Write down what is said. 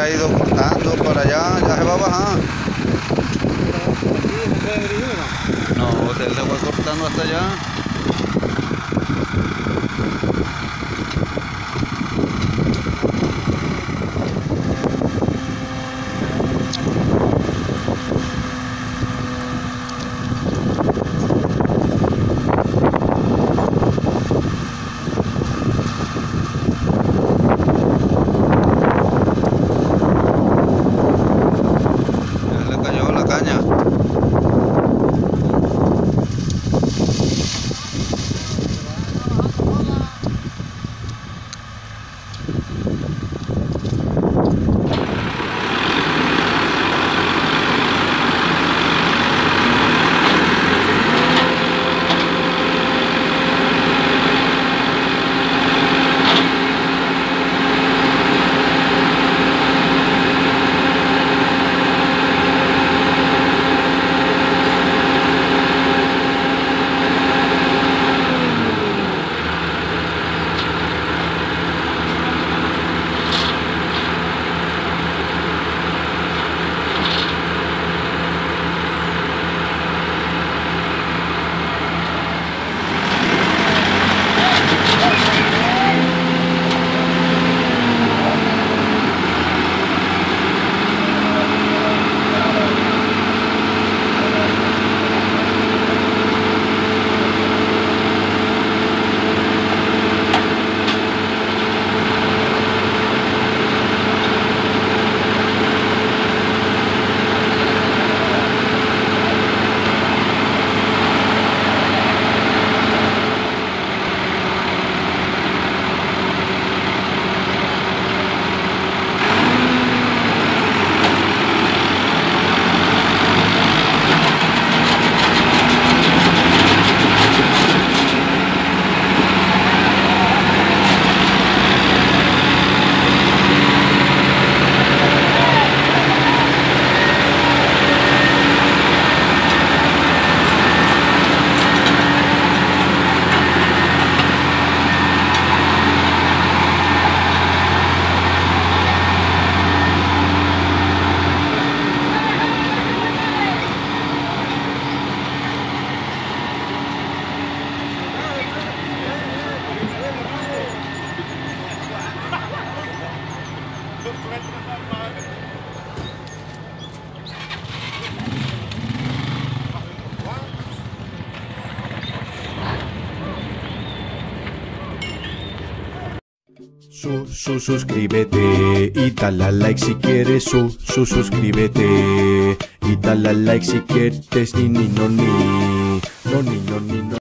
ha ido cortando por allá, ya se va a bajar. No, él se va cortando hasta allá. Le cayó la caña. Suscríbete y dale a like si quieres. Suscríbete y dale a like si quieres. Ni no ni no.